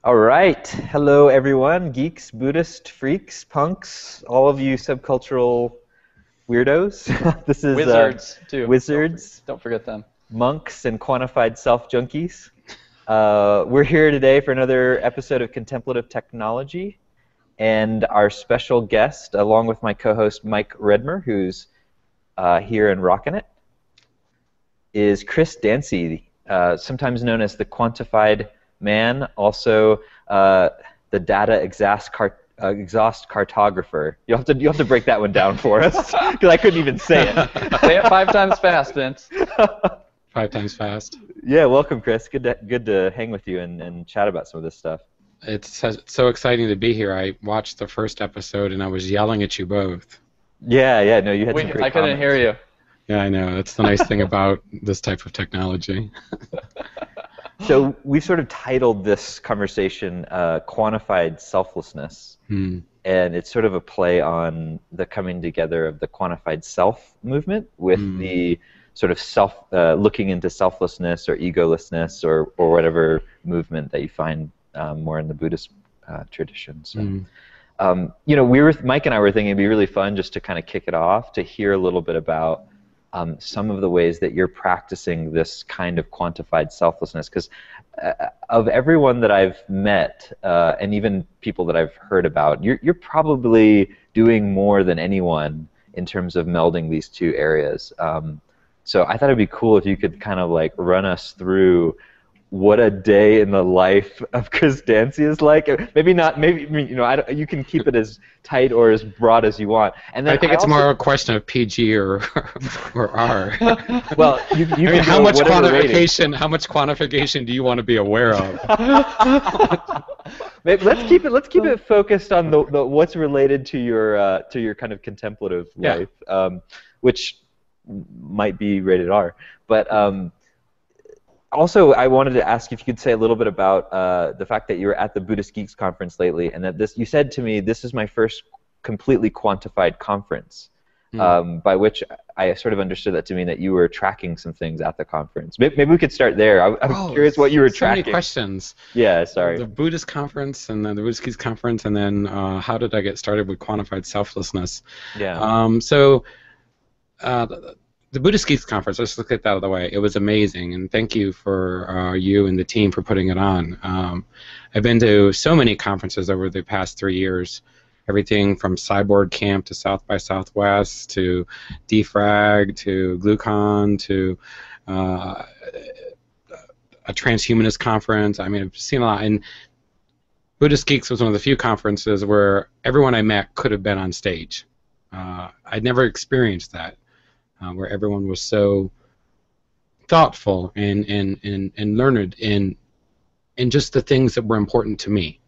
All right. Hello, everyone. Geeks, Buddhist, freaks, punks, all of you subcultural weirdos. This is Wizards, too. wizards, Don't forget them. monks, and quantified self junkies. We're here today for another episode of Contemplative Technology. And our special guest, along with my co-host Mike Redmer, who's here and rocking it, is Chris Dancy, sometimes known as the Quantified Man, also the data exhaust cartographer. You'll have to break that one down for us because I couldn't even say it. Say it 5 times fast, Vince. 5 times fast. Yeah, welcome, Chris. Good to hang with you and chat about some of this stuff. It's so exciting to be here. I watched the first episode and I was yelling at you both. Yeah. No, you had some great I couldn't comments. hear you. Yeah, I know. That's the nice thing about this type of technology. So we've sort of titled this conversation Quantified Selflessness. And it's sort of a play on the coming together of the Quantified Self movement with the sort of looking into selflessness or egolessness or whatever movement that you find more in the Buddhist tradition. So, Mike and I were thinking it'd be really fun just to kind of kick it off to hear a little bit about some of the ways that you're practicing this kind of quantified selflessness. Because of everyone that I've met, and even people that I've heard about, you're probably doing more than anyone in terms of melding these two areas. So I thought it'd be cool if you could kind of like run us through what a day in the life of Chris Dancy is like. Maybe not. Maybe you can keep it as tight or as broad as you want. And then I think it's more a question of PG or R. Well, you I mean, how much quantification? How much quantification do you want to be aware of? Let's keep it focused on the what's related to your kind of contemplative life, which might be rated R, but. Also, I wanted to ask if you could say a little bit about the fact that you were at the Buddhist Geeks conference lately, and that you said to me, this is my first completely quantified conference, by which I sort of understood that to mean that you were tracking some things at the conference. Maybe we could start there. I'm curious what you were tracking. So many questions. Yeah, sorry. The Buddhist conference, and then the Buddhist Geeks conference, and then how did I get started with quantified selflessness? Yeah. The Buddhist Geeks conference, let's look at that out of the way. It was amazing, and thank you for you and the team for putting it on. I've been to so many conferences over the past 3 years, everything from Cyborg Camp to South by Southwest to Defrag to GlueCon to a transhumanist conference. I mean, I've seen a lot. And Buddhist Geeks was one of the few conferences where everyone I met could have been on stage. I'd never experienced that. Where everyone was so thoughtful and learned in just the things that were important to me.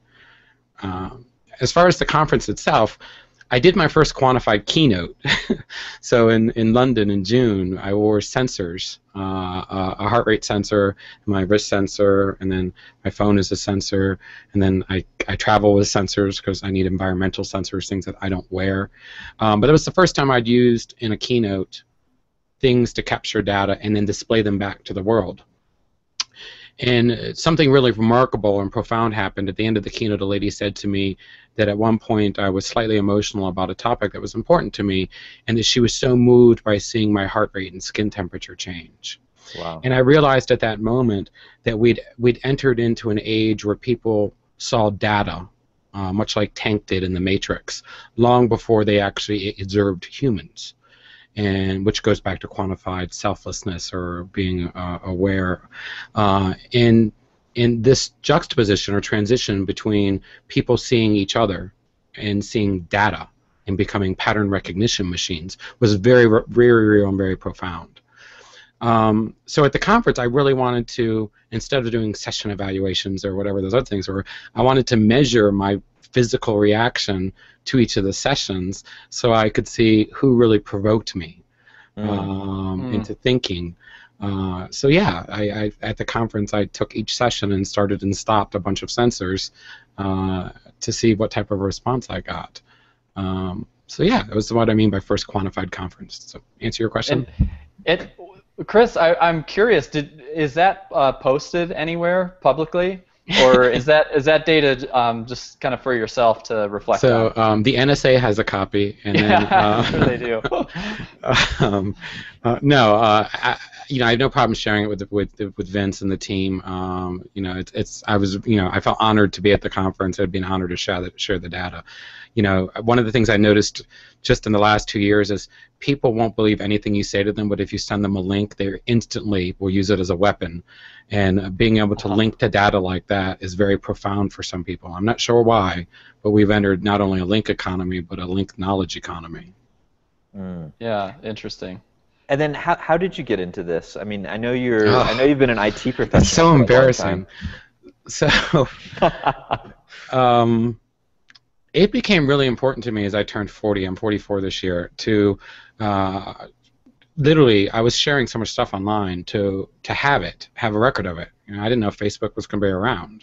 As far as the conference itself, I did my first quantified keynote. So in London in June, I wore sensors, a heart rate sensor, my wrist sensor, and then my phone is a sensor, and then I travel with sensors because I need environmental sensors, things that I don't wear. But it was the first time I'd used in a keynote things to capture data and then display them back to the world. And something really remarkable and profound happened. At the end of the keynote, a lady said to me that at one point I was slightly emotional about a topic that was important to me, and that she was so moved by seeing my heart rate and skin temperature change. Wow. And I realized at that moment that we'd entered into an age where people saw data, much like Tank did in The Matrix, long before they actually observed humans. And which goes back to quantified selflessness or being aware. In this juxtaposition or transition between people seeing each other and seeing data and becoming pattern recognition machines was very, very real and very profound. So at the conference, I really wanted to, instead of doing session evaluations or whatever those other things were, I wanted to measure my physical reaction to each of the sessions so I could see who really provoked me into thinking. So yeah, I at the conference I took each session and started and stopped a bunch of sensors to see what type of response I got. So yeah, that was what I mean by first quantified conference. So answer your question. Chris, I'm curious. Is that posted anywhere publicly? or is that data just kind of for yourself to reflect on? So the NSA has a copy, and then Sure they do. No, I have no problem sharing it with Vince and the team. I felt honored to be at the conference. It'd be an honor to share the data. One of the things I noticed just in the last 2 years is people won't believe anything you say to them, but if you send them a link, they instantly will use it as a weapon. And being able to link to data like that is very profound for some people. I'm not sure why, but we've entered not only a link economy, but a link knowledge economy. Yeah, interesting. And then how did you get into this? I mean, I know you've been an IT professional. It's so embarrassing. So it became really important to me as I turned 40. I'm 44 this year. To literally, I was sharing so much stuff online to have a record of it. I didn't know Facebook was going to be around.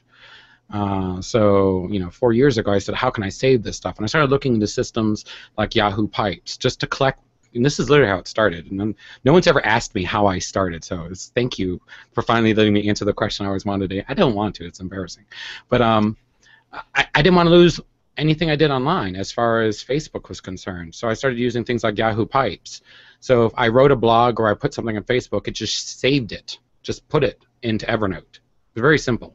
So 4 years ago, I said, how can I save this stuff? And I started looking into systems like Yahoo Pipes just to collect. And this is literally how it started. And no one's ever asked me how I started. So thank you for finally letting me answer the question I always wanted to. I don't want to. It's embarrassing. But I didn't want to lose anything I did online as far as Facebook was concerned. So I started using things like Yahoo Pipes. So if I wrote a blog or I put something on Facebook, it just saved it. Just put it into Evernote. It was very simple.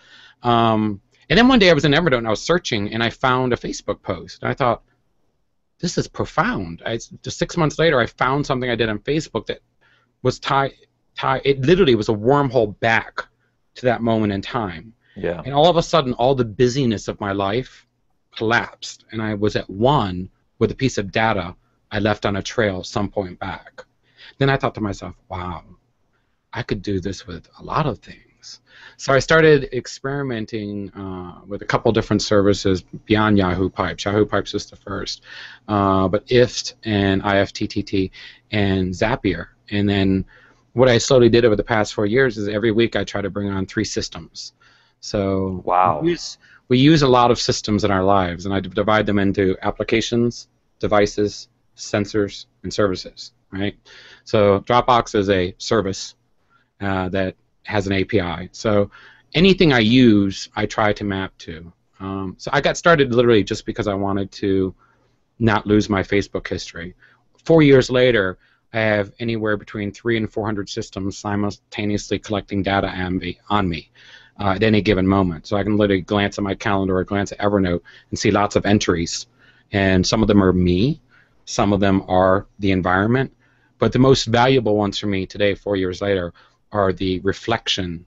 And then one day I was in Evernote and I was searching and I found a Facebook post. And I thought, this is profound. Just 6 months later, I found something I did on Facebook that was tied. It literally was a wormhole back to that moment in time. Yeah. And all of a sudden, all the busyness of my life collapsed, and I was at one with a piece of data I left on a trail some point back. Then I thought to myself, wow, I could do this with a lot of things. So I started experimenting with a couple different services beyond Yahoo Pipes. Yahoo Pipes was the first, but IFT and IFTTT and Zapier. And then what I slowly did over the past 4 years is every week I try to bring on 3 systems. So wow. We use a lot of systems in our lives, and I divide them into applications, devices, sensors, and services. Right? So Dropbox is a service that has an API. So anything I use, I try to map to. So I got started literally just because I wanted to not lose my Facebook history. 4 years later, I have anywhere between 300 and 400 systems simultaneously collecting data on me at any given moment. So I can literally glance at my calendar or glance at Evernote and see lots of entries. And some of them are me, some of them are the environment. But the most valuable ones for me today, 4 years later, are the reflection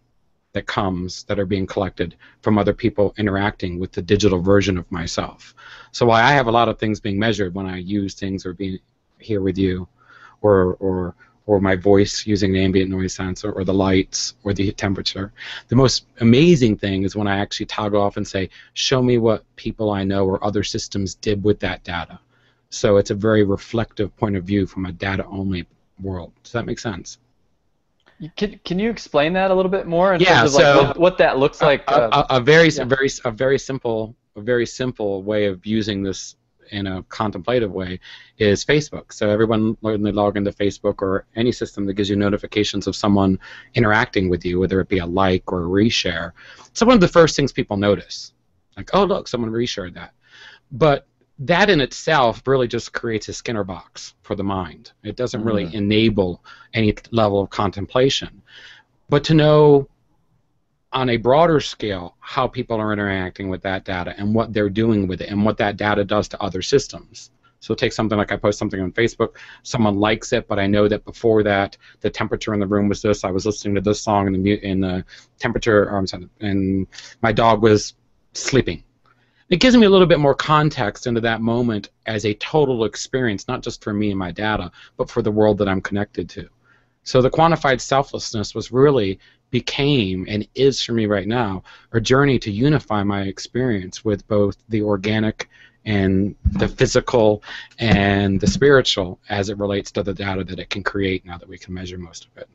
that are being collected from other people interacting with the digital version of myself. So while I have a lot of things being measured when I use things or being here with you, or my voice using the ambient noise sensor, or the lights, or the temperature, the most amazing thing is when I actually toggle off and say, show me what people I know or other systems did with that data. So it's a very reflective point of view from a data-only world. Does that make sense? Can you explain that a little bit more in terms of like what that looks like? A very simple way of using this in a contemplative way is Facebook. So everyone, when they log into Facebook or any system that gives you notifications of someone interacting with you, whether it be a like or a reshare, it's one of the first things people notice. Like, oh look, someone reshared that. But that in itself really just creates a Skinner box for the mind. It doesn't really enable any level of contemplation. But to know on a broader scale how people are interacting with that data and what they're doing with it and what that data does to other systems. So take something like I post something on Facebook, someone likes it, but I know that before that the temperature in the room was this, I was listening to this song and the temperature, and my dog was sleeping. It gives me a little bit more context into that moment as a total experience, not just for me and my data, but for the world that I'm connected to. So the quantified selflessness became and is for me right now a journey to unify my experience with both the organic and the physical and the spiritual as it relates to the data that it can create now that we can measure most of it.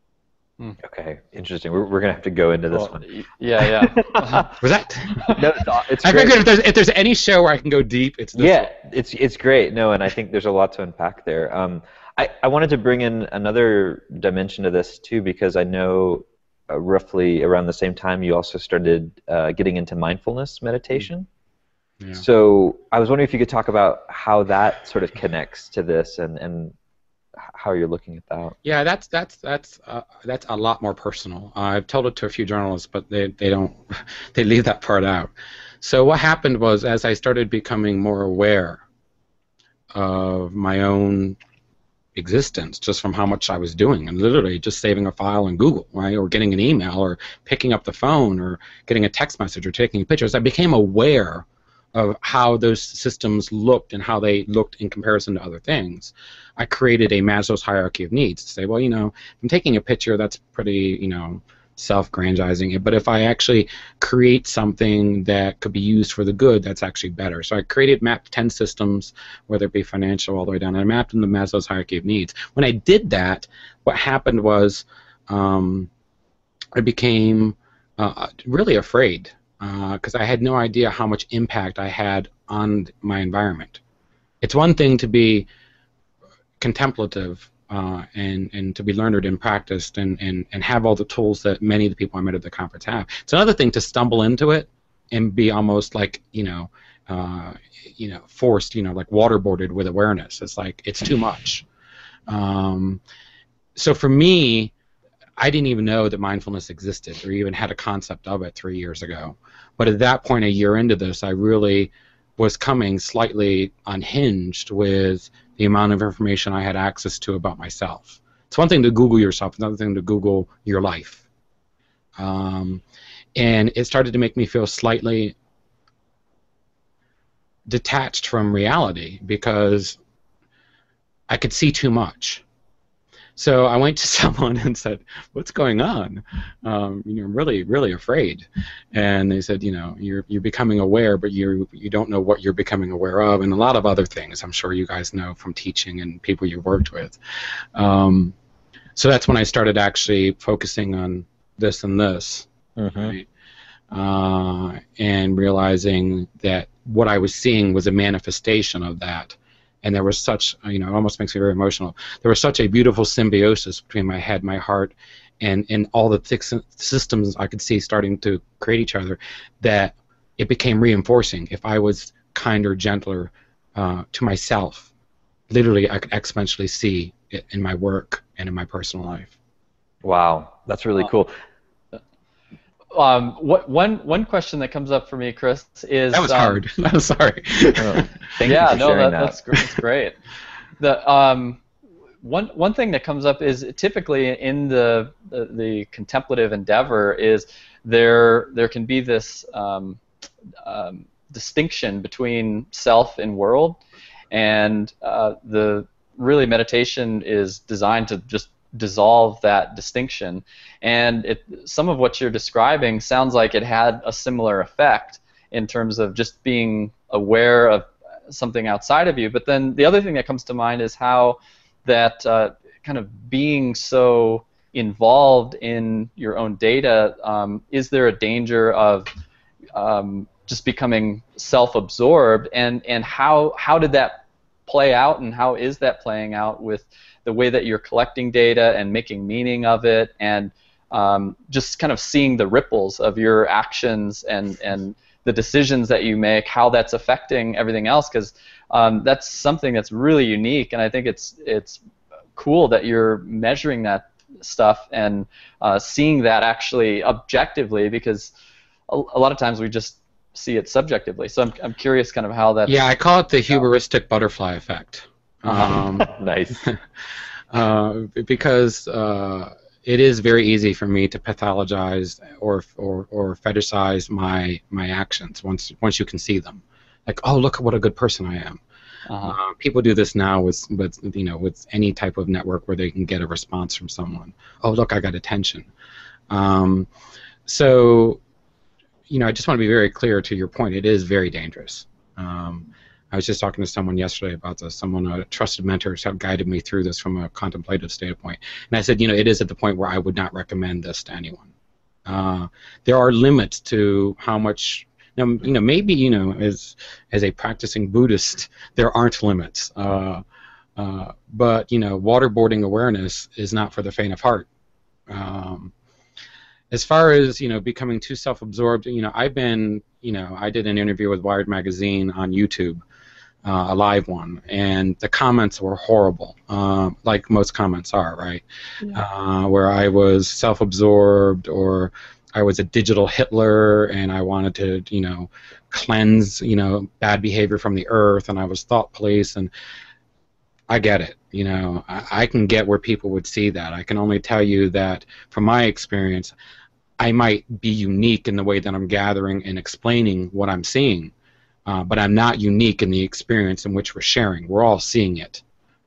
Okay, interesting. We're going to have to go into this one. Yeah. Was that? No, it's I great. figured if there's any show where I can go deep, it's this one. It's great. No, and I think there's a lot to unpack there. I wanted to bring in another dimension to this too, because I know roughly around the same time, you also started getting into mindfulness meditation. Yeah. So I was wondering if you could talk about how that sort of connects to this and how you're looking at that. Yeah, that's a lot more personal. I've told it to a few journalists, but they don't they leave that part out. So what happened was, as I started becoming more aware of my own existence, just from how much I was doing, and literally just saving a file in Google, right, or getting an email, or picking up the phone, or getting a text message, or taking pictures, I became aware of how those systems looked and how they looked in comparison to other things. I created a Maslow's hierarchy of needs to say, well, if I'm taking a picture, that's pretty, self-grandizing. But if I actually create something that could be used for the good, that's actually better. So I mapped 10 systems, whether it be financial all the way down, and I mapped them to Maslow's hierarchy of needs. When I did that, what happened was I became really afraid, because I had no idea how much impact I had on my environment. It's one thing to be contemplative and to be learned and practiced and have all the tools that many of the people I met at the conference have. It's another thing to stumble into it and be almost like, forced, like waterboarded with awareness. It's like, it's too much. So for me, I didn't even know that mindfulness existed or even had a concept of it 3 years ago. But at that point, a year into this, I really was coming slightly unhinged with the amount of information I had access to about myself. It's one thing to Google yourself, another thing to Google your life. And it started to make me feel slightly detached from reality because I could see too much. So I went to someone and said, "What's going on? I'm really, really afraid." And they said, "You're becoming aware, but you don't know what you're becoming aware of, and a lot of other things. I'm sure you guys know from teaching and people you've worked with." So that's when I started actually focusing on this and this, right? And realizing that what I was seeing was a manifestation of that. And there was such, it almost makes me very emotional. There was such a beautiful symbiosis between my head, my heart, and all the systems I could see starting to create each other, that it became reinforcing. If I was kinder, gentler to myself, literally I could exponentially see it in my work and in my personal life. Wow, that's really cool. One question that comes up for me, Chris, is that was hard. I'm sorry. Thank you for sharing that. That's great. The one thing that comes up is typically in the contemplative endeavor is there can be this distinction between self and world, and the meditation is designed to just dissolve that distinction. And some of what you're describing sounds like it had a similar effect in terms of just being aware of something outside of you. But then the other thing that comes to mind is how that kind of being so involved in your own data, is there a danger of just becoming self-absorbed, and how did that play out, and how is that playing out with the way that you're collecting data and making meaning of it, and just kind of seeing the ripples of your actions and the decisions that you make, how that's affecting everything else? Because that's something that's really unique, and I think it's cool that you're measuring that stuff and seeing that actually objectively, because a lot of times we just see it subjectively. So I'm curious kind of how that. Yeah, I call it the hubristic butterfly effect. Nice. Because it is very easy for me to pathologize or fetishize my actions once you can see them. Like, oh, look at what a good person I am. People do this now with any type of network where they can get a response from someone. Oh, look, I got attention. So, I just want to be very clear to your point. It is very dangerous. I was just talking to someone yesterday about this. A trusted mentor, guided me through this from a contemplative standpoint. And I said, it is at the point where I would not recommend this to anyone. There are limits to how much. Now, maybe as a practicing Buddhist, there aren't limits. But waterboarding awareness is not for the faint of heart. as far as, you know, becoming too self-absorbed, you know, I've been, you know, I did an interview with Wired Magazine on YouTube, a live one, and the comments were horrible, like most comments are, right? Yeah. Where I was self-absorbed, or I was a digital Hitler, and I wanted to, you know, cleanse, you know, bad behavior from the earth, and I was thought police, and I get it. You know, I can get where people would see that. I can only tell you that from my experience, I might be unique in the way that I'm gathering and explaining what I'm seeing, but I'm not unique in the experience in which we're sharing. We're all seeing it.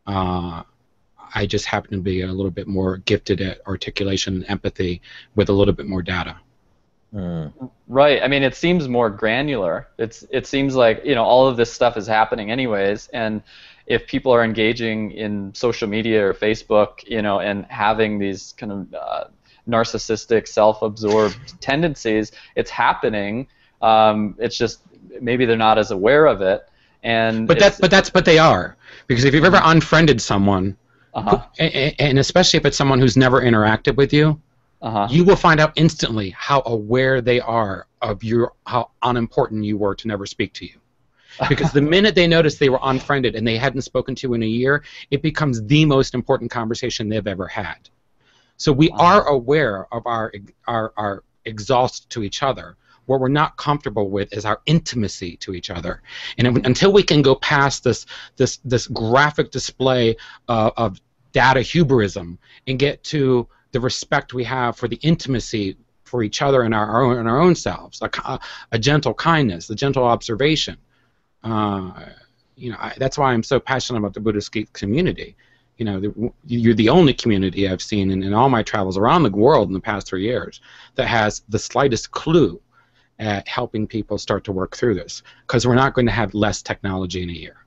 I just happen to be a little bit more gifted at articulation and empathy with a little bit more data. Right. I mean, it seems more granular. It seems like, you know, all of this stuff is happening anyways, and if people are engaging in social media or Facebook, you know, and having these kind of narcissistic, self-absorbed tendencies, it's happening. It's just maybe they're not as aware of it. And but they are, because if you've ever unfriended someone, and especially if it's someone who's never interacted with you, you will find out instantly how aware they are of how unimportant you were to never speak to you. Because the minute they notice they were unfriended and they hadn't spoken to you in a year, it becomes the most important conversation they've ever had. So we are aware of our exhaust to each other. What we're not comfortable with is our intimacy to each other. And until we can go past this graphic display of data hubrism and get to the respect we have for the intimacy for each other and our own selves, a gentle kindness, a gentle observation. You know, that's why I'm so passionate about the Buddhist community. You know, you're the only community I've seen in all my travels around the world in the past 3 years that has the slightest clue at helping people start to work through this, because we're not going to have less technology in a year.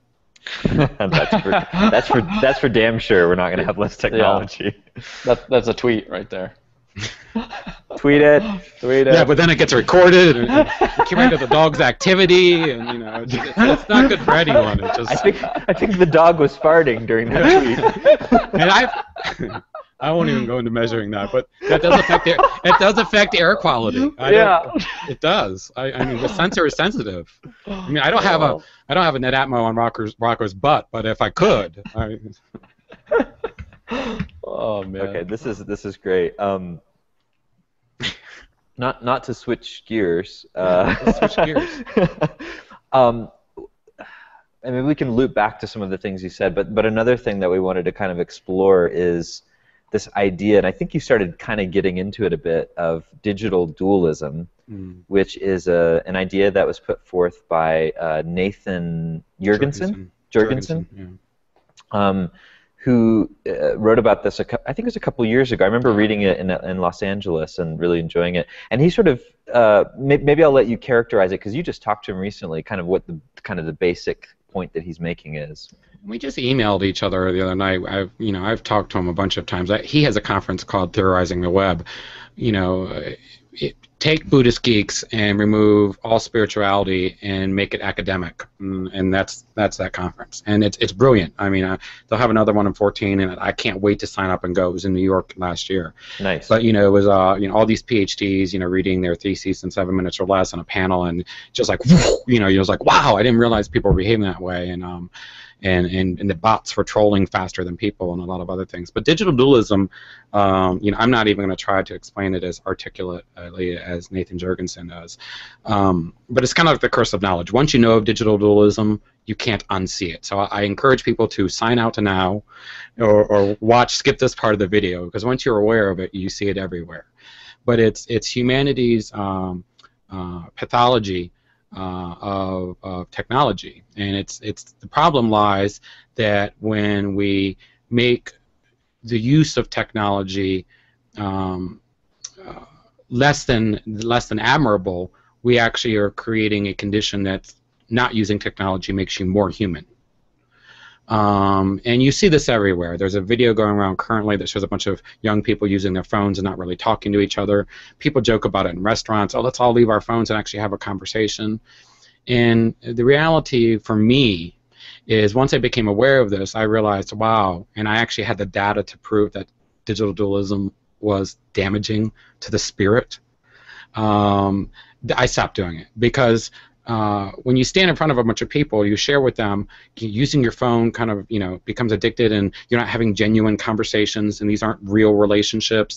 that's for damn sure. We're not going to have less technology. Yeah. That's a tweet right there. Tweet it. Yeah, but then it gets recorded, and you keep into the dog's activity, and you know, it's not good for anyone. It just, I think the dog was farting during that tweet. And I won't even go into measuring that, but that does affect affect air quality. It does. I mean, the sensor is sensitive. I mean, I don't have a Netatmo on Rocco's butt, but if I could, Oh man. Okay, this is great. Not to switch gears. Switch gears. I mean, we can loop back to some of the things you said, but another thing that we wanted to kind of explore is this idea, and I think you started kind of getting into it a bit, of digital dualism, which is an idea that was put forth by Nathan Jurgensen, who wrote about this, I think it was a couple years ago. I remember reading it in Los Angeles and really enjoying it. And he sort of, maybe I'll let you characterize it, because you just talked to him recently, kind of what the basic point that he's making is. We just emailed each other the other night. I've talked to him a bunch of times. He has a conference called Theorizing the Web. You know, take Buddhist geeks and remove all spirituality and make it academic, and that's that conference. And it's brilliant. I mean, they'll have another one in 2014, and I can't wait to sign up and go. It was in New York last year. Nice. But it was all these PhDs, reading their theses in 7 minutes or less on a panel, and just like you're just like, wow, I didn't realize people were behaving that way, and the bots were trolling faster than people, and a lot of other things. But digital dualism, I'm not even going to try to explain it as articulately as Nathan Jurgensen does. But it's kind of like the curse of knowledge. Once you know of digital dualism, you can't unsee it. So I encourage people to sign out to now, or skip this part of the video, because once you're aware of it, you see it everywhere. But it's humanity's pathology of technology, and it's the problem lies that when we make the use of technology less than admirable, we actually are creating a condition that not using technology makes you more human. And you see this everywhere. There's a video going around currently that shows a bunch of young people using their phones and not really talking to each other. People joke about it in restaurants. Oh, let's all leave our phones and actually have a conversation. And the reality for me is, once I became aware of this, I realized, wow, and I actually had the data to prove that digital dualism was damaging to the spirit, I stopped doing it, because when you stand in front of a bunch of people, you share with them, using your phone kind of, becomes addicted, and you're not having genuine conversations, and these aren't real relationships.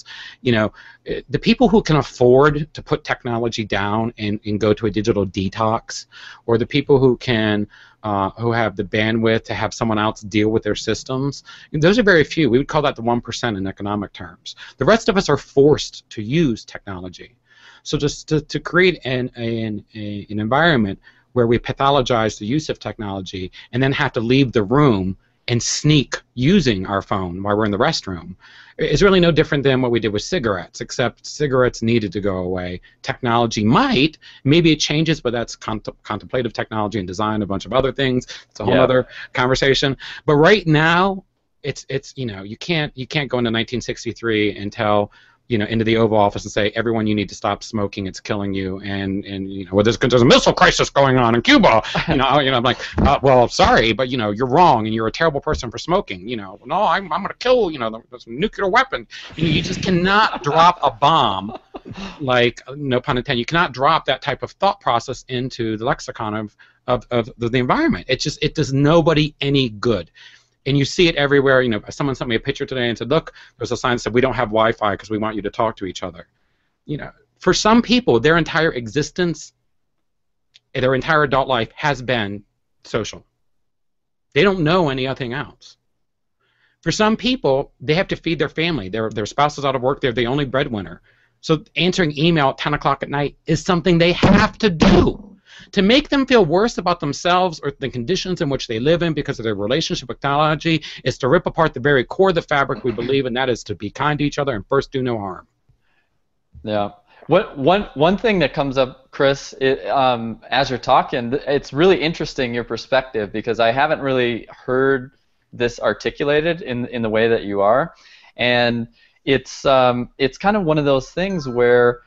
The people who can afford to put technology down and go to a digital detox, or the people who can, who have the bandwidth to have someone else deal with their systems, those are very few. We would call that the 1% in economic terms. The rest of us are forced to use technology. So just to create an environment where we pathologize the use of technology and then have to leave the room and sneak using our phone while we're in the restroom is really no different than what we did with cigarettes, except cigarettes needed to go away. Technology might, maybe it changes, but that's contemplative technology and design, a bunch of other things. It's a whole other conversation. But right now, it's you can't go into 1963 and tell, into the Oval Office and say, everyone, you need to stop smoking, it's killing you, and well, there's a missile crisis going on in Cuba. I'm like, well, sorry, but you're wrong, and you're a terrible person for smoking. No, I'm going to kill, there's a nuclear weapon. You just cannot drop a bomb, like, no pun intended. You cannot drop that type of thought process into the lexicon of the environment. It does nobody any good. And you see it everywhere. Someone sent me a picture today and said, look, there's a sign that said, we don't have Wi-Fi because we want you to talk to each other. For some people, their entire existence, their entire adult life has been social. They don't know anything else. For some people, they have to feed their family. Their spouse is out of work. They're the only breadwinner. So answering email at 10 o'clock at night is something they have to do. To make them feel worse about themselves or the conditions in which they live in because of their relationship with technology is to rip apart the very core of the fabric we believe, and that is to be kind to each other and first do no harm. Yeah. One thing that comes up, Chris, as you're talking, it's really interesting, your perspective, because I haven't really heard this articulated in the way that you are, and it's kind of one of those things where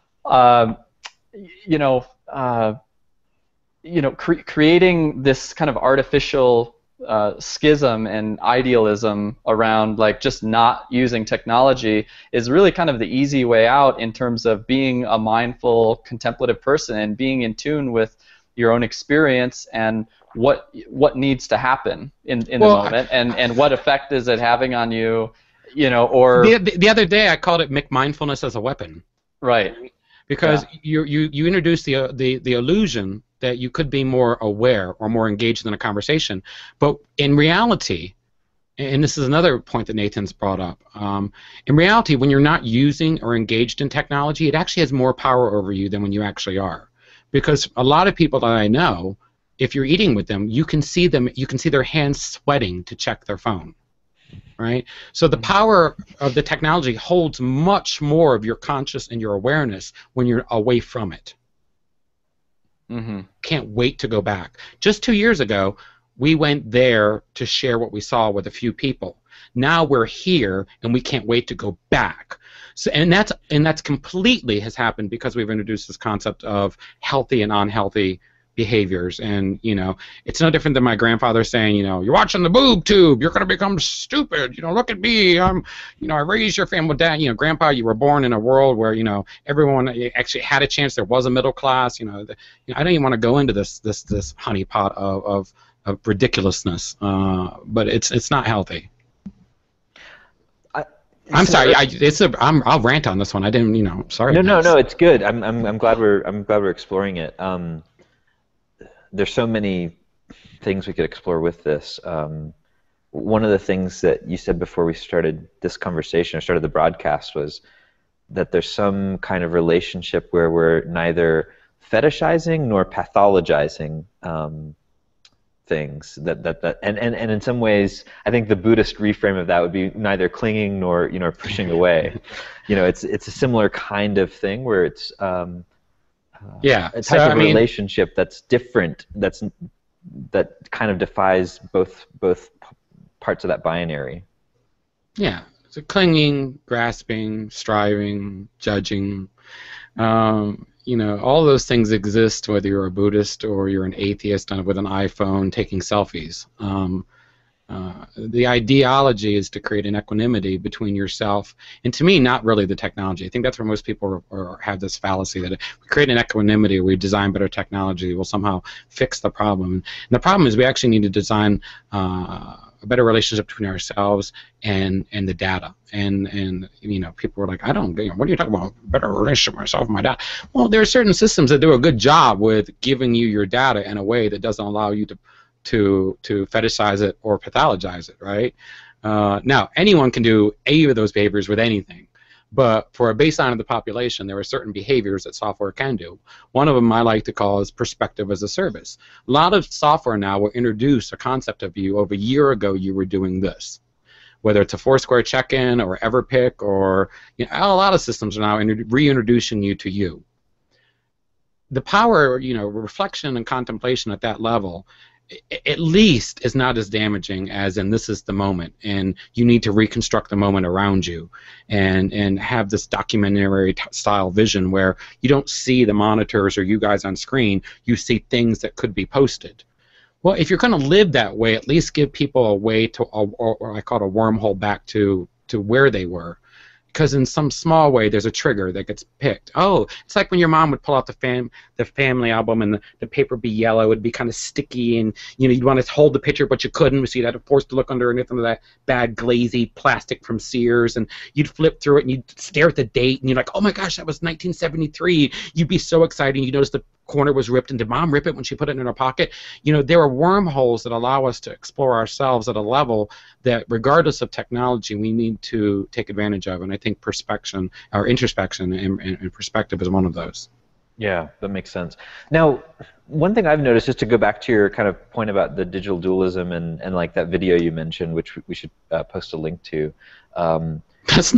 creating this kind of artificial schism and idealism around, like, just not using technology is really kind of the easy way out in terms of being a mindful, contemplative person and being in tune with your own experience and what needs to happen in the moment, and what effect is it having on you, or the other day I called it McMindfulness as a weapon. Right. Because you introduce the illusion that you could be more aware or more engaged in a conversation, but in reality, and this is another point that Nathan's brought up, in reality, when you're not using or engaged in technology, it actually has more power over you than when you actually are. Because a lot of people that I know, if you're eating with them, you can see their hands sweating to check their phone. Right? So the power of the technology holds much more of your conscious and your awareness when you're away from it. Mm-hmm. Can't wait to go back. Just 2 years ago, we went there to share what we saw with a few people. Now we're here, and we can't wait to go back. So, and that's completely has happened because we've introduced this concept of healthy and unhealthy behaviors, and it's no different than my grandfather saying, you're watching the boob tube, you're going to become stupid, look at me, I raised your family. Dad, Grandpa, you were born in a world where everyone actually had a chance. There was a middle class. I don't even want to go into this honeypot of ridiculousness, but it's not healthy. I'm sorry. I'll rant on this one. I didn't. Sorry. No. It's good. I'm glad we're exploring it. There's so many things we could explore with this. One of the things that you said before we started this conversation, or started the broadcast, was that there's some kind of relationship where we're neither fetishizing nor pathologizing things. And in some ways, I think the Buddhist reframe of that would be neither clinging nor pushing away. It's a similar kind of thing where it's a type of relationship that's different, that kind of defies both parts of that binary. Yeah, so clinging, grasping, striving, judging, all those things exist whether you're a Buddhist or you're an atheist with an iPhone taking selfies. The ideology is to create an equanimity between yourself and, to me, not really the technology. I think that's where most people have this fallacy that if we create an equanimity, we design better technology, we'll somehow fix the problem. And the problem is we actually need to design a better relationship between ourselves and the data. And you know, people are like, I don't, you know, what are you talking about? Better relationship with myself and my data. Well, there are certain systems that do a good job with giving you your data in a way that doesn't allow you to fetishize it or pathologize it, right? Now, anyone can do any of those behaviors with anything, but for a baseline of the population, there are certain behaviors that software can do. One of them I like to call is perspective as a service. A lot of software now will introduce a concept of you of a year ago you were doing this. Whether it's a Foursquare check-in or Everpick, or you know, a lot of systems are now reintroducing you to you. The power, you know, reflection and contemplation at that level at least is not as damaging as in this is the moment and you need to reconstruct the moment around you and have this documentary style vision where you don't see the monitors or you guys on screen, you see things that could be posted. Well, if you're going to live that way, at least give people a way to, or I call it a wormhole back to where they were. Because in some small way, there's a trigger that gets picked. Oh, it's like when your mom would pull out the family album and the paper would be yellow, it would be kind of sticky, and you know you'd want to hold the picture, but you couldn't, so you'd have to force to look underneath of that bad glazy plastic from Sears, and you'd flip through it and you'd stare at the date, and you're like, oh my gosh, that was 1973. You'd be so excited, you notice the corner was ripped, and did Mom rip it when she put it in her pocket? You know, there are wormholes that allow us to explore ourselves at a level that, regardless of technology, we need to take advantage of, and I think perspection, or introspection and perspective is one of those. Yeah, that makes sense. Now, one thing I've noticed, just to go back to your kind of point about the digital dualism and like that video you mentioned, which we should post a link to. That's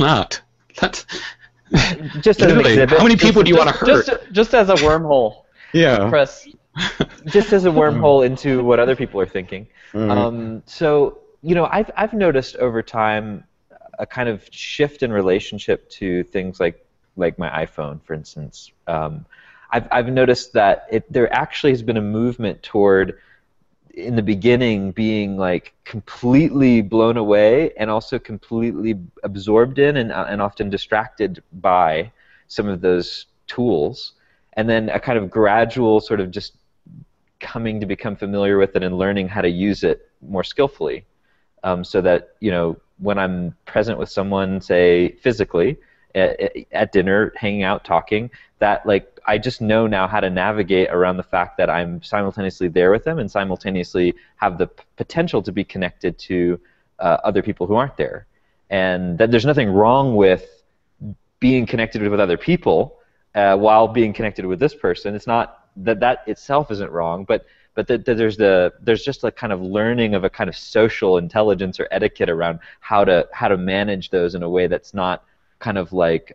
just as an exhibit. How many people do you want to hurt? Just as a wormhole. Yeah. Press. Just as a wormhole into what other people are thinking. So, you know, I've noticed over time a kind of shift in relationship to things like my iPhone, for instance. I've noticed that there actually has been a movement toward, in the beginning, being like completely blown away and also completely absorbed in and often distracted by some of those tools, and then a kind of gradual sort of just coming to become familiar with it and learning how to use it more skillfully, so that, you know, when I'm present with someone, say physically, at dinner, hanging out, talking, that like I just know now how to navigate around the fact that I'm simultaneously there with them and simultaneously have the potential to be connected to other people who aren't there, and that there's nothing wrong with being connected with other people while being connected with this person. It's not that itself isn't wrong, but that there's just a kind of learning of a kind of social intelligence or etiquette around how to manage those in a way that's not kind of like.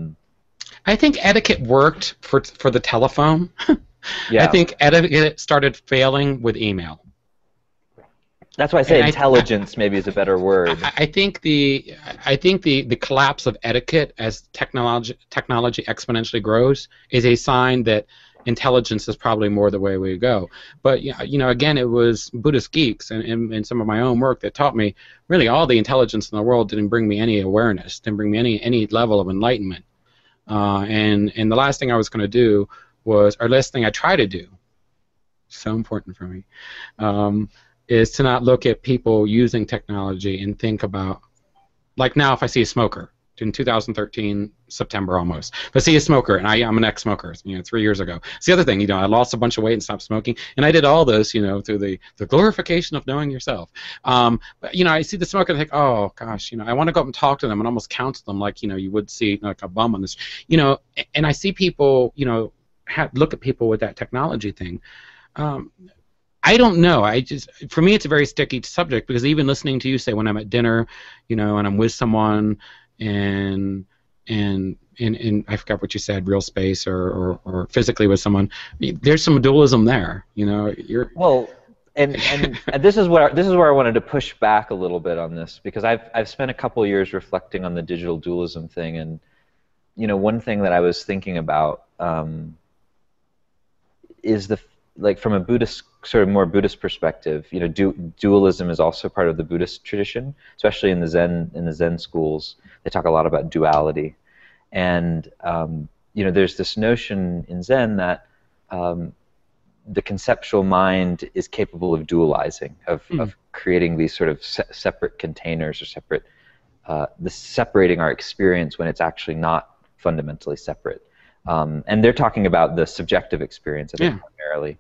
I think etiquette worked for the telephone. Yeah. I think etiquette started failing with email. That's why I say intelligence maybe is a better word. I think the collapse of etiquette as technology exponentially grows is a sign that intelligence is probably more the way we go. But you know, again, it was Buddhist geeks and some of my own work that taught me really all the intelligence in the world didn't bring me any awareness, didn't bring me any level of enlightenment. And the last thing I was going to do was, or last thing I try to do, so important for me, is to not look at people using technology and think about, like now if I see a smoker, in 2013, September almost, if I see a smoker, and I'm an ex-smoker, 3 years ago. It's the other thing, I lost a bunch of weight and stopped smoking, and I did all this, through the glorification of knowing yourself. But, I see the smoker and I think, oh, gosh, I want to go up and talk to them and almost counsel them like, you would see like a bum on this, and I see people, look at people with that technology thing. I don't know. For me, it's a very sticky subject, because even listening to you say when I'm at dinner, and I'm with someone, and I forgot what you said, real space or physically with someone, there's some dualism there. Well, and this is where I wanted to push back a little bit on this, because I've spent a couple of years reflecting on the digital dualism thing, and one thing that I was thinking about is like from a Buddhist, sort of more Buddhist perspective, you know, dualism is also part of the Buddhist tradition, especially in the Zen schools. They talk a lot about duality, and you know, there's this notion in Zen that the conceptual mind is capable of dualizing, of creating these sort of separate containers, or separate, separating our experience when it's actually not fundamentally separate. And they're talking about the subjective experience, I think, primarily.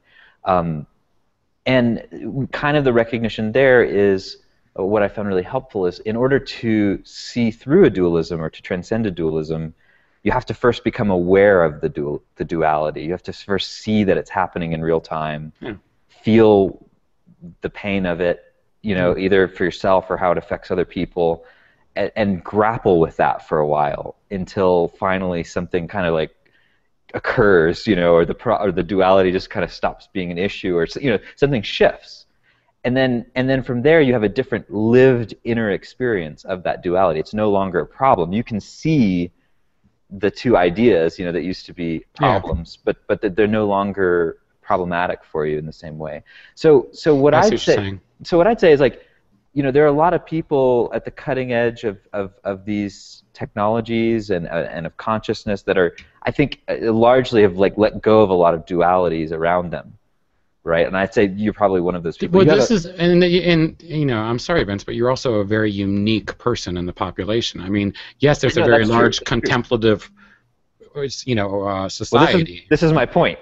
And kind of the recognition there is, what I found really helpful is, in order to see through a dualism or to transcend a dualism, you have to first become aware of the duality. You have to first see that it's happening in real time, feel the pain of it, you know, either for yourself or how it affects other people, and grapple with that for a while until finally something kind of like occurs, you know, or the duality just kind of stops being an issue, or, you know, something shifts. And then from there you have a different lived inner experience of that duality. It's no longer a problem. You can see the two ideas, you know, that used to be problems, but that they're no longer problematic for you in the same way. So what I'd say is, like, you know, there are a lot of people at the cutting edge of these technologies and of consciousness that are, I think, largely have like let go of a lot of dualities around them, right? And I'd say you're probably one of those people. Well, and you know, I'm sorry, Vince, but you're also a very unique person in the population. I mean, yes, there's a very large contemplative, you know, society. Well, this is my point.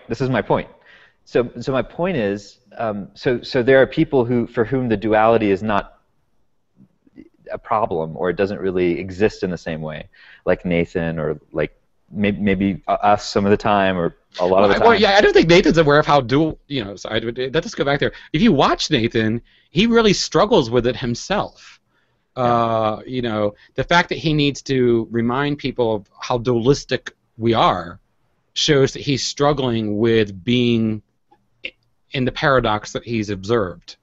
So my point is, so there are people for whom the duality is not a problem, or it doesn't really exist in the same way, like Nathan, or like maybe us some of the time, or a lot of the time. Well, yeah, I don't think Nathan's aware of how dual, you know, so let's just go back there. If you watch Nathan, he really struggles with it himself. You know, the fact that he needs to remind people of how dualistic we are shows that he's struggling with being in the paradox that he's observed.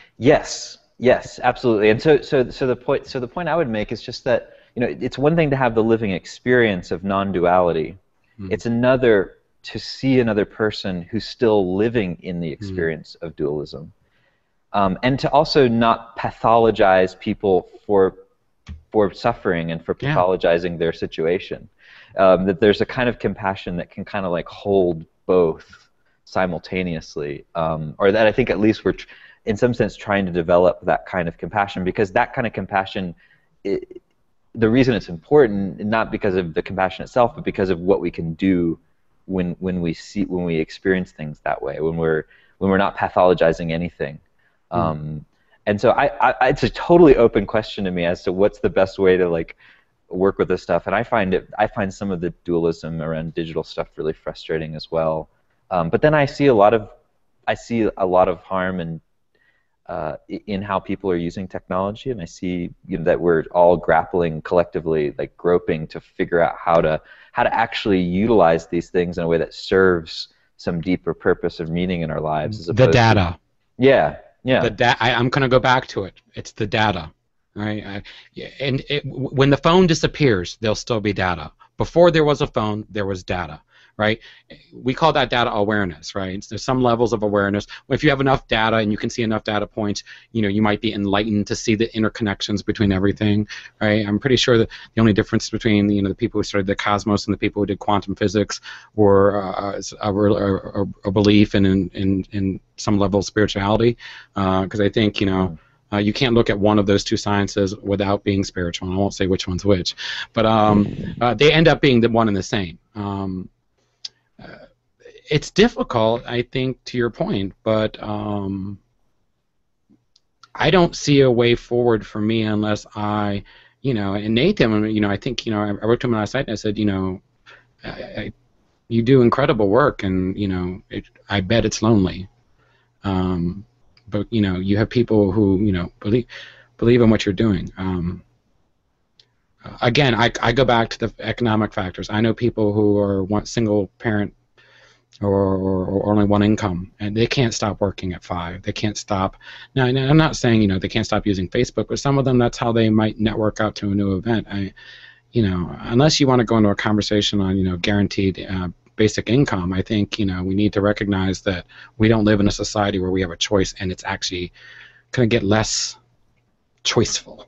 Yes, absolutely. And so the point I would make is just that, you know, it's one thing to have the living experience of non-duality. It's another to see another person who's still living in the experience of dualism, and to also not pathologize people for suffering and for pathologizing their situation. That there's a kind of compassion that can kind of like hold both simultaneously, or that I think at least we're in some sense trying to develop that kind of compassion, because that kind of compassion, the reason it's important, not because of the compassion itself, but because of what we can do when we experience things that way, when we're not pathologizing anything. And so it's a totally open question to me as to what's the best way to like work with this stuff. And I find some of the dualism around digital stuff really frustrating as well. But then I see a lot of harm in how people are using technology, and I see, you know, that we're all grappling collectively, like groping to figure out how to actually utilize these things in a way that serves some deeper purpose or meaning in our lives. As opposed the data. I'm going to go back to it. It's the data, right? When the phone disappears, there'll still be data. Before there was a phone, there was data. Right? We call that data awareness, right? There's some levels of awareness. If you have enough data and you can see enough data points, you know, you might be enlightened to see the interconnections between everything, right? I'm pretty sure that the only difference between, you know, the people who studied the cosmos and the people who did quantum physics were a belief in some level of spirituality, because I think, you know, you can't look at one of those two sciences without being spiritual. I won't say which one's which, but they end up being the one and the same. It's difficult, I think, to your point, but I don't see a way forward for me unless I, you know, and Nathan, you know, I think, you know, I wrote to him last night and I said, you know, you do incredible work, and, you know, I bet it's lonely. But, you know, you have people who, you know, believe in what you're doing. Again, I go back to the economic factors. I know people who are single parent or only one income, and they can't stop working at 5. They can't stop. Now, I'm not saying, you know, they can't stop using Facebook, but some of them, that's how they might network out to a new event. You know, unless you want to go into a conversation on, you know, guaranteed basic income, I think, we need to recognize that we don't live in a society where we have a choice, and it's actually going to get less choiceful.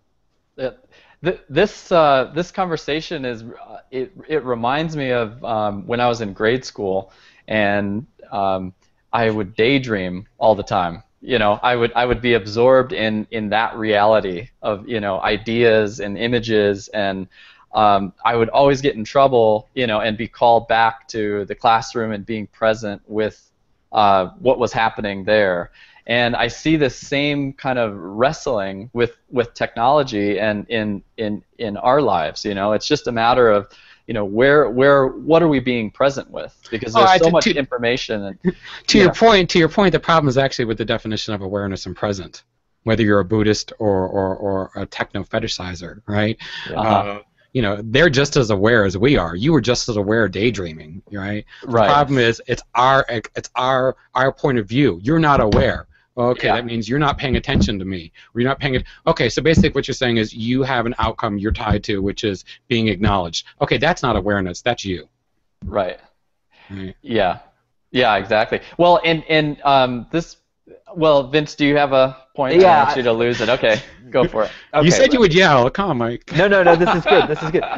This conversation is it reminds me of when I was in grade school, and I would daydream all the time. I would be absorbed in that reality of ideas and images, and I would always get in trouble, and be called back to the classroom and being present with what was happening there. And I see this same kind of wrestling with technology and in our lives. It's just a matter of what are we being present with? Because there's so much information. And, to your point, the problem is actually with the definition of awareness and present. Whether you're a Buddhist or a techno fetishizer, right? They're just as aware as we are. You were just as aware daydreaming, right? Right. The problem is it's our point of view. You're not aware. Okay, that means you're not paying attention to me. Or you're not paying it. Okay, so basically what you're saying is you have an outcome you're tied to, which is being acknowledged. Okay, that's not awareness. That's you. Right. Yeah. Yeah, exactly. Well, this. Well, Vince, do you have a point? Yeah. I want you to lose it. Okay, go for it. Okay, you said you would yell. Come on, Mike. No. This is good. This is good.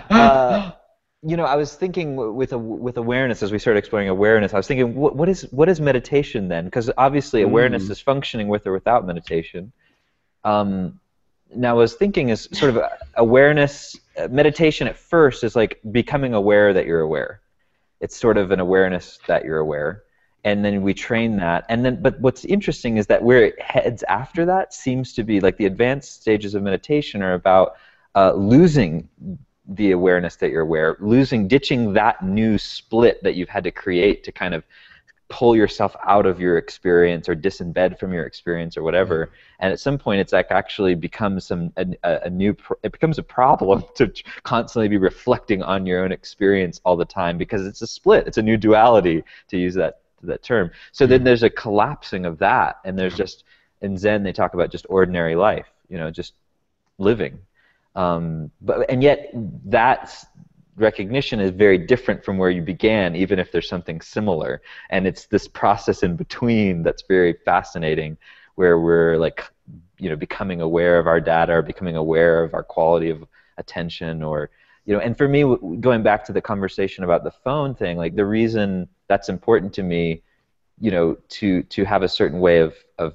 I was thinking with awareness, as we started exploring awareness, I was thinking, what is meditation then? Because obviously awareness is functioning with or without meditation. Now I was thinking is sort of awareness, meditation at first is like becoming aware that you're aware. It's sort of an awareness that you're aware. And then we train that. But what's interesting is that where it heads after that seems to be like the advanced stages of meditation are about losing the awareness that you're aware, ditching that new split that you've had to create to kind of pull yourself out of your experience or disembed from your experience or whatever. And at some point, it's like actually becomes it becomes a problem to constantly be reflecting on your own experience all the time because it's a split, it's a new duality, to use that term. So then there's a collapsing of that, and there's just in Zen they talk about just ordinary life, just living. And yet that recognition is very different from where you began, even if there's something similar. And it's this process in between that's very fascinating, where we're like, becoming aware of our data or becoming aware of our quality of attention, or, and for me, going back to the conversation about the phone thing, like the reason that's important to me, to have a certain way of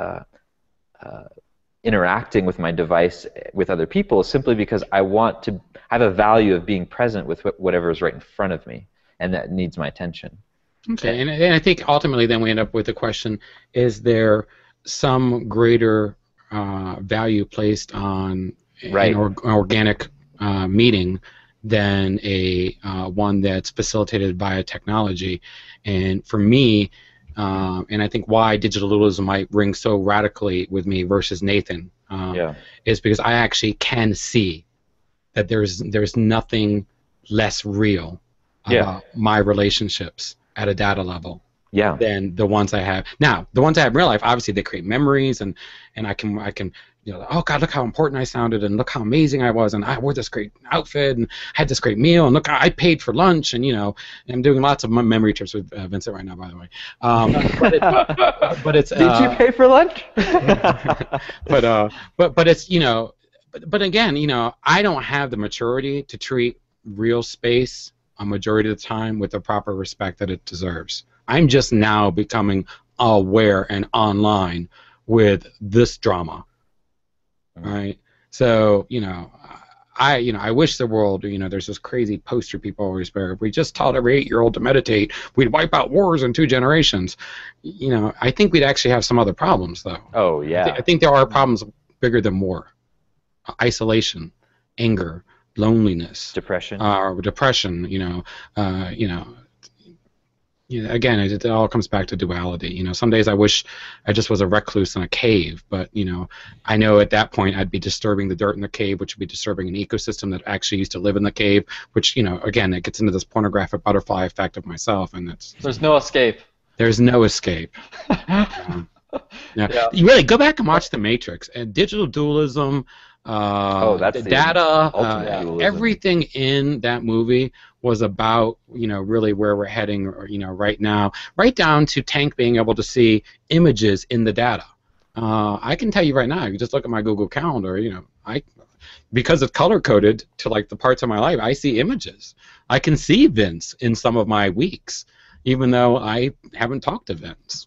interacting with my device with other people is simply because I want to have a value of being present with whatever is right in front of me, and that needs my attention. Okay, and I think ultimately then we end up with the question, is there some greater value placed on an organic meeting than a one that's facilitated by a technology? And for me, and I think why digital dualism might ring so radically with me versus Nathan is because I actually can see that there's nothing less real about my relationships at a data level than the ones I have. Now, the ones I have in real life, obviously they create memories, and I can oh God, look how important I sounded, and look how amazing I was, and I wore this great outfit, and I had this great meal, and look, I paid for lunch, and I'm doing lots of memory trips with Vincent right now, by the way. But it's did you pay for lunch? but it's but again, I don't have the maturity to treat real space a majority of the time with the proper respect that it deserves. I'm just now becoming aware and online with this drama. Right, so I wish the world, there's this crazy poster people always wear. If we just taught every 8-year-old to meditate, we'd wipe out wars in 2 generations. I think we'd actually have some other problems, though. Oh yeah. I think there are problems bigger than war: isolation, anger, loneliness, depression. Again, it all comes back to duality. Some days I wish I just was a recluse in a cave, but I know at that point I'd be disturbing the dirt in the cave, which would be disturbing an ecosystem that actually used to live in the cave. Which again, it gets into this pornographic butterfly effect of myself, and there's no escape. There's no escape. You really go back and watch The Matrix and digital dualism. That's the data, ultimate dualism. everything in that movie was about, really where we're heading, right now, right down to Tank being able to see images in the data. I can tell you right now, you just look at my Google Calendar, because it's color coded to like the parts of my life, I see images. I can see Vince in some of my weeks, even though I haven't talked to Vince.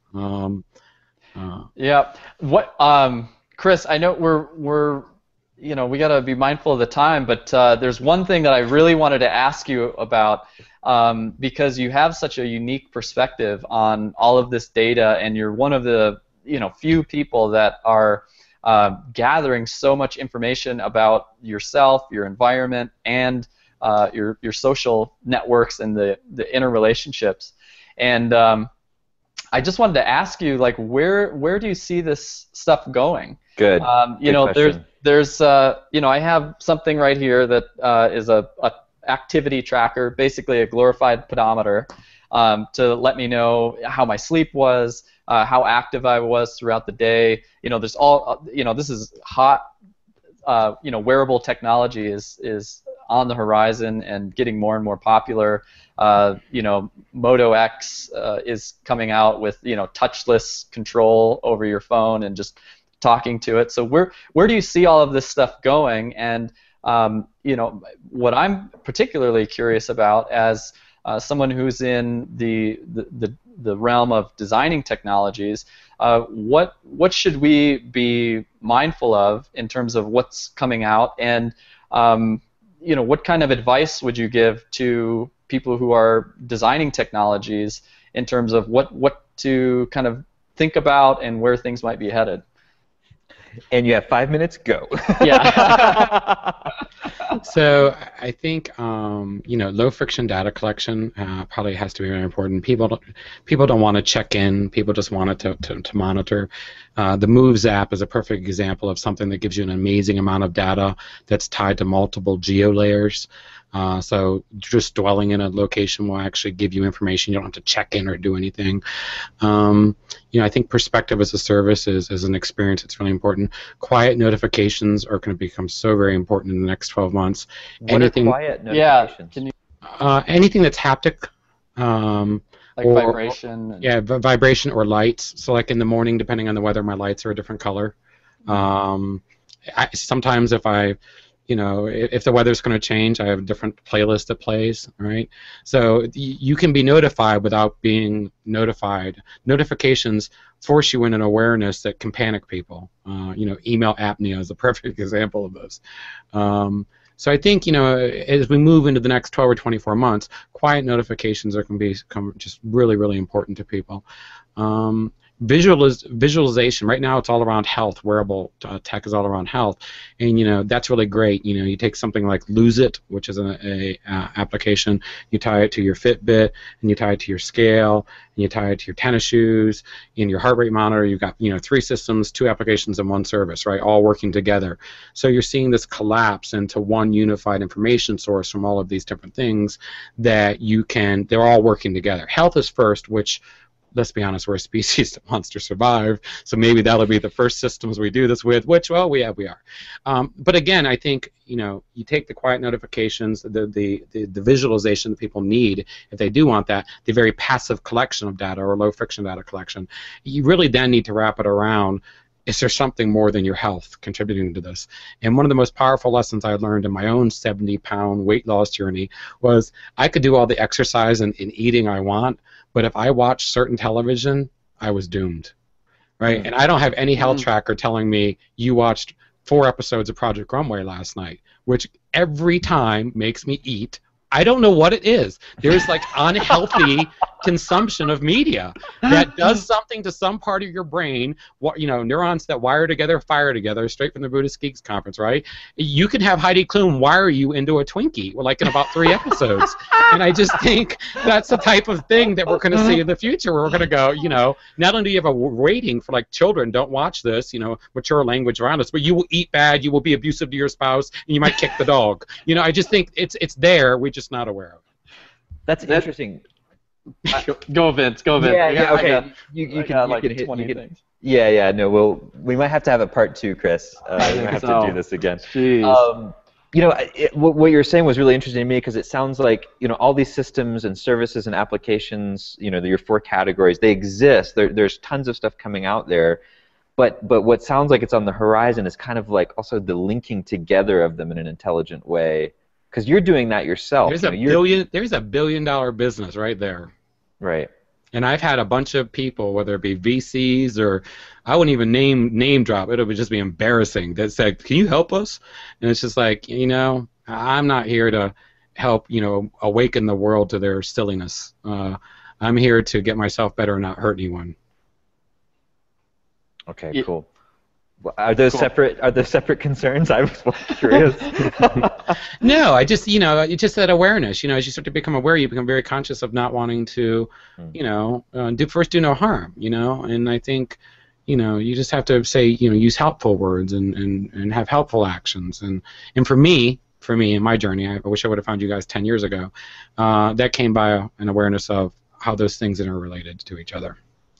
Yeah. What, Chris? I know we're we got to be mindful of the time, but there's one thing that I really wanted to ask you about, because you have such a unique perspective on all of this data, and you're one of the few people that are gathering so much information about yourself, your environment, and your social networks and the interrelationships. And I just wanted to ask you, like, where do you see this stuff going? Good. Good question. There's I have something right here that is a activity tracker, basically a glorified pedometer, to let me know how my sleep was, how active I was throughout the day. There's all, this is hot. Wearable technology is on the horizon and getting more and more popular. Moto X is coming out with touchless control over your phone and just talking to it. So where do you see all of this stuff going? And what I'm particularly curious about, as someone who's in the realm of designing technologies, what should we be mindful of in terms of what's coming out, and what kind of advice would you give to people who are designing technologies in terms of what to kind of think about and where things might be headed? And you have 5 minutes, go. Yeah. So I think low friction data collection probably has to be very important. People don't want to check in. People just want it to monitor. The Moves app is a perfect example of something that gives you an amazing amount of data that's tied to multiple geo layers. So just dwelling in a location will actually give you information. You don't have to check in or do anything. I think perspective as a service is an experience that's really important. Quiet notifications are going to become so very important in the next 12 months. What are quiet notifications? Anything that's haptic. Like vibration. Vibration or lights. So like in the morning, depending on the weather, my lights are a different color. Sometimes if the weather's going to change, I have a different playlist that plays, right? So you can be notified without being notified. Notifications force you in an awareness that can panic people. Email apnea is a perfect example of this. So I think, as we move into the next 12 or 24 months, quiet notifications are going to become just really, really important to people. Visualization. Right now, it's all around health. Wearable tech is all around health, and that's really great. You take something like Lose It, which is a application. You tie it to your Fitbit, and you tie it to your scale, and you tie it to your tennis shoes, and your heart rate monitor. You've got 3 systems, 2 applications, and 1 service, right? All working together. So you're seeing this collapse into one unified information source from all of these different things that they're all working together. Health is first, which, let's be honest, we're a species that wants to survive, so maybe that'll be the first systems we do this with, which, well, we are. But again, I think, you take the quiet notifications, the visualization that people need, if they do want that, the very passive collection of data or low-friction data collection. You really then need to wrap it around, is there something more than your health contributing to this? And one of the most powerful lessons I learned in my own 70-pound weight loss journey was I could do all the exercise and eating I want, but if I watched certain television, I was doomed, right? And I don't have any health tracker telling me you watched 4 episodes of Project Runway last night, which every time makes me eat. I don't know what it is. There's like unhealthy consumption of media that does something to some part of your brain. Neurons that wire together, fire together, straight from the Buddhist Geeks conference, right? You can have Heidi Klum wire you into a Twinkie, like in about 3 episodes. And I just think that's the type of thing that we're going to see in the future, where we're going to go, not only do you have a rating for like children, don't watch this, mature language around us, but you will eat bad, you will be abusive to your spouse, and you might kick the dog. I just think it's there. We just not aware of it. That's interesting. Go Vince. Yeah, okay. You can hit 20 things. Yeah. No, we might have to have a part 2, Chris. We might have to do this again. Jeez. You know, what you're saying was really interesting to me because it sounds like, you know, all these systems and services and applications, you know, your 4 categories, they exist. There's tons of stuff coming out there, but what sounds like it's on the horizon is kind of like also the linking together of them in an intelligent way. Because you're doing that yourself. There's there's $1 billion business right there. Right. And I've had a bunch of people, whether it be VCs or I wouldn't even name drop. It would just be embarrassing. That said, "Can you help us?" And it's just like, you know, I'm not here to help, you know, awaken the world to their silliness. I'm here to get myself better and not hurt anyone. Okay. Yeah. Cool. Are those separate? Are those separate concerns? I was curious. No, I just, you know, it's just that awareness. You know, as you start to become aware, you become very conscious of not wanting to, you know, do no harm. You know, and I think, you know, you just have to say, you know, use helpful words and have helpful actions. And for me in my journey, I wish I would have found you guys 10 years ago. That came by an awareness of how those things interrelated to each other.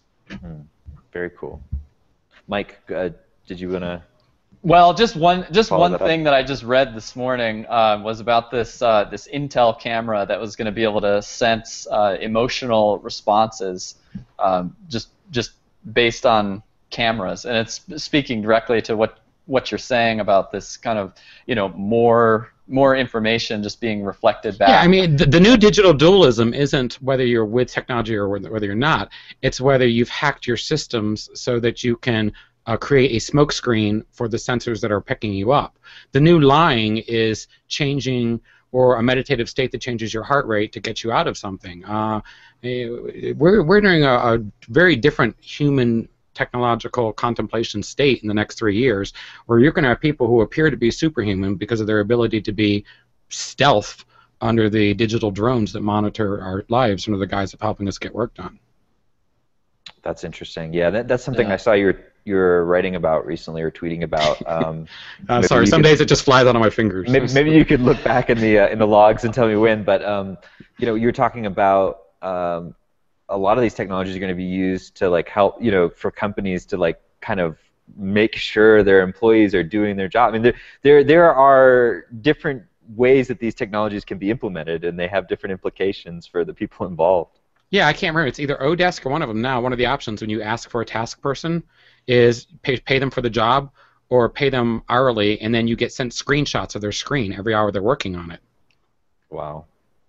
Very cool. Mike, did you want to? Well, just one thing that I just read this morning was about this this Intel camera that was going to be able to sense emotional responses just based on cameras, and it's speaking directly to what you're saying about this kind of, you know, more information just being reflected back. Yeah, I mean, the new digital dualism isn't whether you're with technology or whether you're not. It's whether you've hacked your systems so that you can create a smoke screen for the sensors that are picking you up. The new lying is changing, or a meditative state that changes your heart rate to get you out of something. We're entering a very different human technological contemplation state in the next 3 years, where you're going to have people who appear to be superhuman because of their ability to be stealth under the digital drones that monitor our lives, one of the guys of helping us get work done. That's interesting. Yeah, that's something I saw you're writing about recently or tweeting about. Sorry, some days it just flies out of my fingers. Maybe you could look back in the logs and tell me when. But you know, you're talking about a lot of these technologies are going to be used to like help, you know, for companies to like kind of make sure their employees are doing their job. I mean, there are different ways that these technologies can be implemented, and they have different implications for the people involved. Yeah, I can't remember. It's either Odesk or one of them now. One of the options when you ask for a task person is pay them for the job or pay them hourly, and then you get sent screenshots of their screen every hour they're working on it. Wow.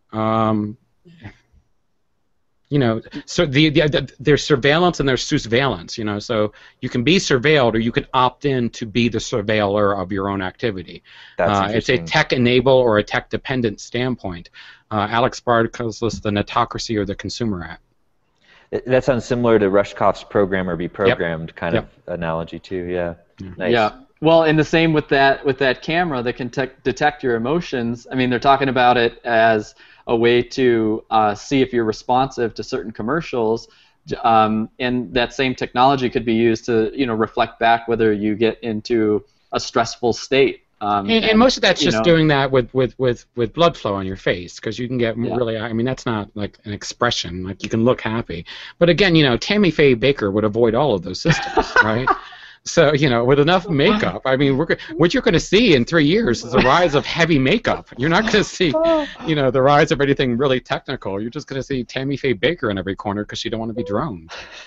You know, so there's surveillance and there's surveillance, you know, so you can be surveilled or you can opt in to be the surveiller of your own activity. It's a tech-enable or a tech-dependent standpoint. Alex Bard calls this the netocracy or the consumer app. That sounds similar to Rushkoff's program or be programmed kind of analogy too, yeah. Nice. Yeah. Well, and the same with that camera that can detect your emotions. I mean, they're talking about it as a way to see if you're responsive to certain commercials, and that same technology could be used to, you know, reflect back whether you get into a stressful state. And most of that's just doing that with blood flow on your face, because you can get really, I mean, that's not like an expression, like you can look happy. But again, you know, Tammy Faye Baker would avoid all of those systems, right? So, you know, with enough makeup, I mean, what you're going to see in 3 years is a rise of heavy makeup. You're not going to see, you know, the rise of anything really technical. You're just going to see Tammy Faye Baker in every corner because you don't want to be droned.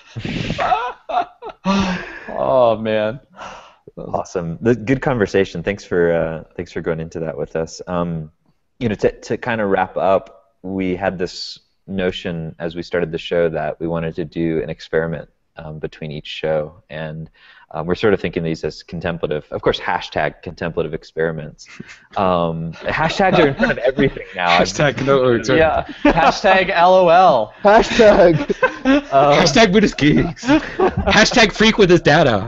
Oh, man. Awesome. Good conversation. Thanks for going into that with us. You know, to kind of wrap up, we had this notion as we started the show that we wanted to do an experiment between each show, and we're sort of thinking these as contemplative, of course, hashtag contemplative experiments. Hashtags are in front of everything now. Hashtag Hashtag LOL. Hashtag Buddhist geeks. Hashtag freak with his data.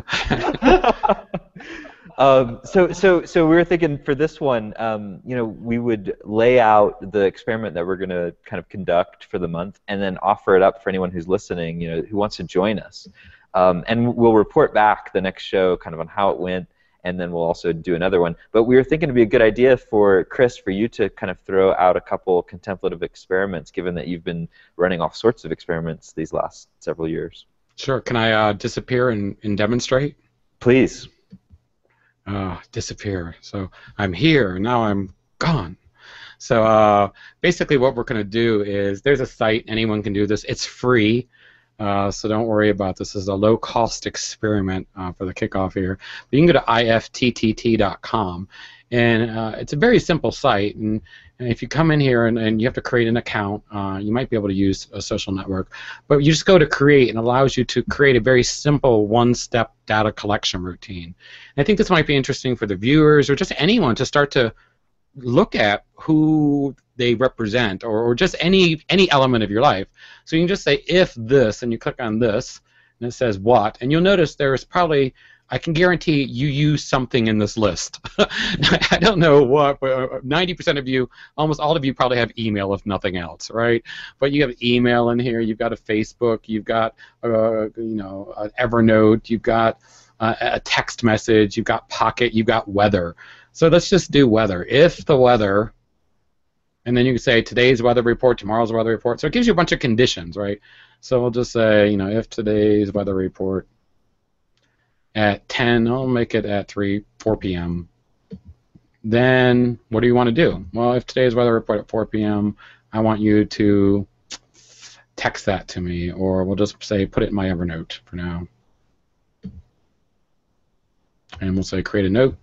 So we were thinking for this one, you know, we would lay out the experiment that we're going to kind of conduct for the month, and then offer it up for anyone who's listening, you know, who wants to join us. And we'll report back the next show kind of on how it went, and then we'll also do another one. But we were thinking it'd be a good idea for Chris, for you to kind of throw out a couple contemplative experiments, given that you've been running all sorts of experiments these last several years. Sure. Can I disappear and demonstrate? Please. disappear. So I'm here, now I'm gone. So basically what we're going to do is, there's a site, anyone can do this, it's free, so don't worry about this. This is a low-cost experiment for the kickoff here. But you can go to ifttt.com, and it's a very simple site, and if you come in here and you have to create an account, you might be able to use a social network, but you just go to create, and it allows you to create a very simple one-step data collection routine. And I think this might be interesting for the viewers or just anyone to start to look at who they represent, or just any element of your life. So you can just say if this, and you click on this, and it says what, and you'll notice there's probably, I can guarantee you use something in this list. I don't know what, but 90% of you, almost all of you probably have email if nothing else, right? But you have email in here, you've got a Facebook, you've got an Evernote, you've got a text message, you've got Pocket, you've got weather. So let's just do weather. If the weather, and then you can say today's weather report, tomorrow's weather report. So it gives you a bunch of conditions, right? So we'll just say, if today's weather report at 10, I'll make it at 4 p.m. Then what do you want to do? Well, if today's weather report at 4 p.m., I want you to text that to me, or we'll just say put it in my Evernote for now. And we'll say create a note.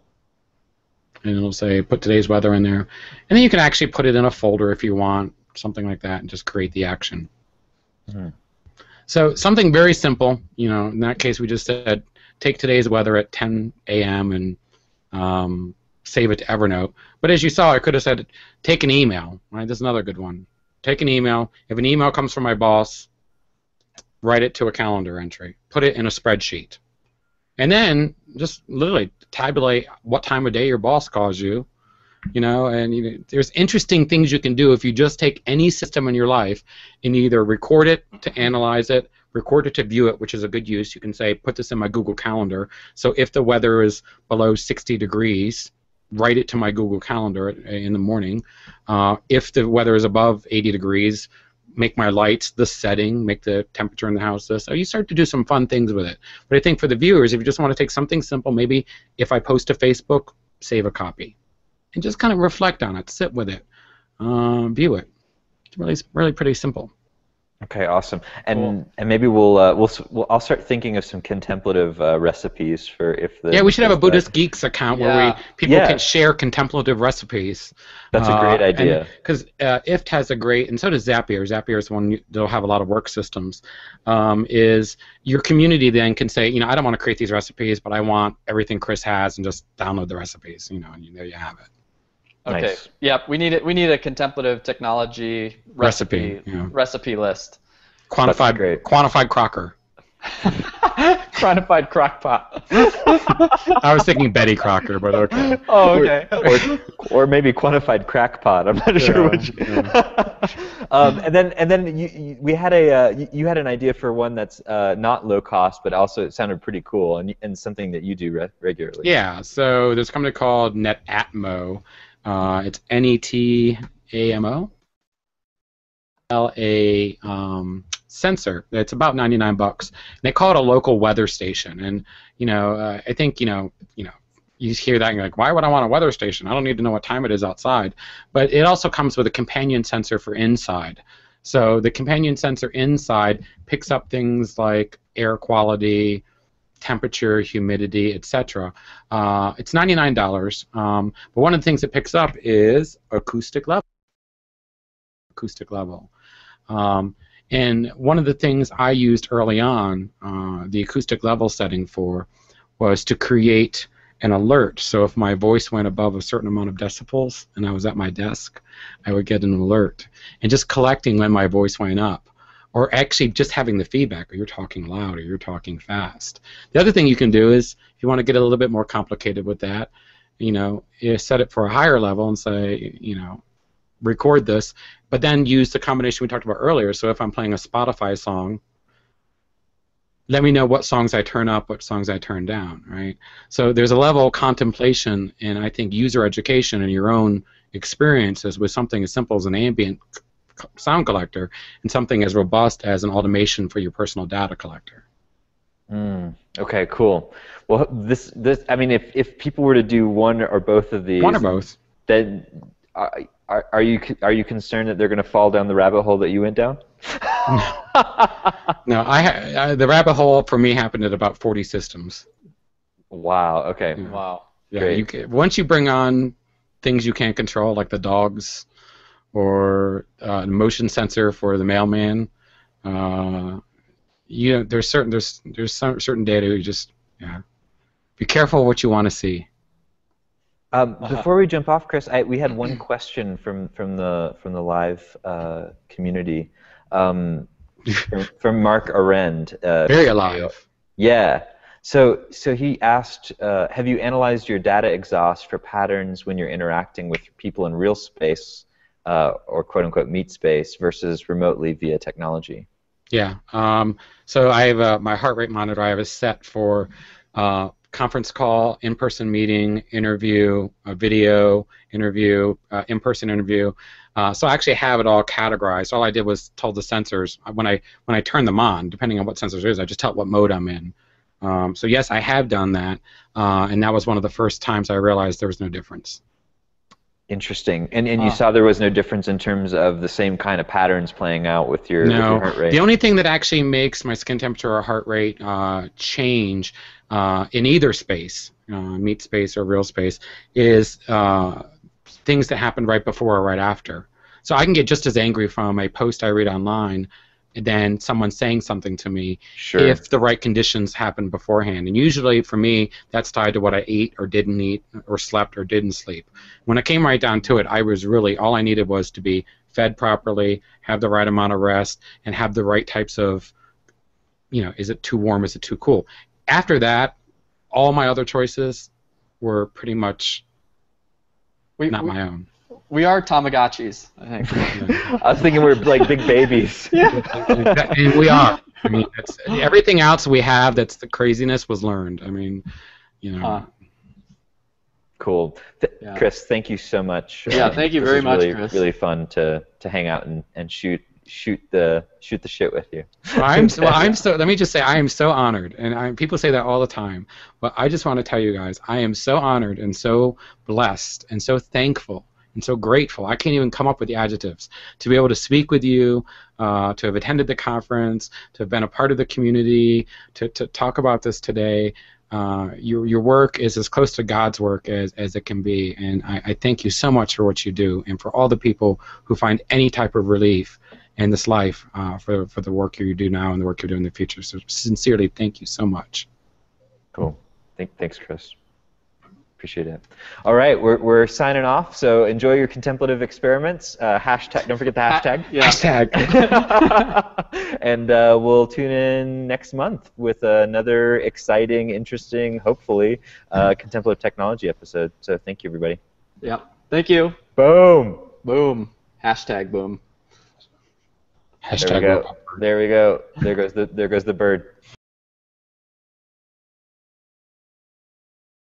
And it'll say put today's weather in there. And then you can actually put it in a folder if you want, something like that, and just create the action. Mm-hmm. So something very simple. In that case, we just said take today's weather at 10 a.m. and save it to Evernote. But as you saw, I could have said take an email. Right? That's another good one. Take an email. If an email comes from my boss, write it to a calendar entry. Put it in a spreadsheet. And then just literally tabulate what time of day your boss calls you, and there's interesting things you can do if you just take any system in your life and either record it to analyze it, record it to view it, which is a good use. You can say, put this in my Google Calendar. So if the weather is below 60 degrees, write it to my Google Calendar in the morning. If the weather is above 80 degrees, make my lights this setting, make the temperature in the house this. So you start to do some fun things with it. But I think for the viewers, if you just want to take something simple, maybe if I post to Facebook, save a copy. And just kind of reflect on it, sit with it, view it. It's really pretty simple. Okay, awesome. And Cool. and maybe I'll start thinking of some contemplative recipes for if the. Yeah, we should have a Buddhist Geeks account where people can share contemplative recipes. That's a great idea. Because IFT has a great, and so does Zapier. Zapier is one that'll have a lot of work systems. Is your community then can say, I don't want to create these recipes, but I want everything Chris has, and just download the recipes. And there you have it. Okay. Nice. Yep. We need a contemplative technology recipe list. Quantified Crocker. Quantified Crockpot. I was thinking Betty Crocker, but okay. Oh, okay. Or maybe Quantified Crackpot. I'm not sure which. Yeah. And then we had you had an idea for one that's not low cost, but also it sounded pretty cool and something that you do regularly. Yeah. So there's a company called NetAtmo. It's NETAMO. A sensor. It's about $99. And they call it a local weather station. And I think you hear that and you're like, why would I want a weather station? I don't need to know what time it is outside. But it also comes with a companion sensor for inside. So the companion sensor inside picks up things like air quality, temperature, humidity, etc. It's $99. But one of the things it picks up is acoustic level. And one of the things I used early on, the acoustic level setting for, was to create an alert. So if my voice went above a certain amount of decibels and I was at my desk, I would get an alert. And just collecting when my voice went up, or actually just having the feedback, or you're talking loud or you're talking fast. The other thing you can do is, if you want to get a little bit more complicated with that, you set it for a higher level and say, record this, but then use the combination we talked about earlier. So if I'm playing a Spotify song, let me know what songs I turn up, what songs I turn down, right? So there's a level of contemplation and I think user education in your own experiences with something as simple as an ambient sound collector and something as robust as an automation for your personal data collector. Okay, cool. Well, I mean, if people were to do one or both of these, One or both. then are you concerned that they're going to fall down the rabbit hole that you went down? No, the rabbit hole for me happened at about 40 systems. Wow. Okay. Yeah. Wow. Yeah. Great. Once you bring on things you can't control, like the dogs, or an motion sensor for the mailman, there's certain data you just be careful what you want to see. Before we jump off, Chris, we had one question from the live community, from Mark Arend. Very alive. Yeah. So he asked, have you analyzed your data exhaust for patterns when you're interacting with people in real space, or quote unquote meet space, versus remotely via technology? Yeah. So I have my heart rate monitor. I have it set for conference call, in-person meeting, interview, video interview, in-person interview. So I actually have it all categorized. All I did was told the sensors when I turn them on, depending on what sensors it is, I just tell it what mode I'm in. So yes, I have done that, and that was one of the first times I realized there was no difference. Interesting. And you saw there was no difference in terms of the same kind of patterns playing out with your heart rate? The only thing that actually makes my skin temperature or heart rate change in either space, meat space or real space, is things that happen right before or right after. So I can get just as angry from a post I read online than someone saying something to me, if the right conditions happen beforehand. And usually for me, that's tied to what I ate or didn't eat, or slept or didn't sleep. When it came right down to it, I was really, all I needed was to be fed properly, have the right amount of rest, and have the right types of, is it too warm, is it too cool? After that, all my other choices were pretty much not my own. We are Tamagotchis, I think. I was thinking we're like big babies. And we are. I mean, everything else we have that's the craziness was learned. I mean, Cool. Chris, thank you so much. Yeah, thank you very much, really, Chris. Really fun to hang out and shoot the shit with you. Let me just say, I am so honored, and people say that all the time, but I just want to tell you guys, I am so honored and so blessed and so thankful and so grateful. I can't even come up with the adjectives to be able to speak with you, to have attended the conference, to have been a part of the community, to talk about this today. Your work is as close to God's work as it can be, and I thank you so much for what you do, and for all the people who find any type of relief in this life, for the work you do now and the work you're doing in the future. So sincerely, thank you so much. Cool. Thanks, Chris. Appreciate it. All right, we're signing off. So enjoy your contemplative experiments. Hashtag. Don't forget the hashtag. Hashtag. And we'll tune in next month with another exciting, interesting, hopefully, contemplative technology episode. So thank you, everybody. Yeah. Thank you. Boom. Boom. Hashtag boom. Hashtag. There we go. There we go. There goes the bird.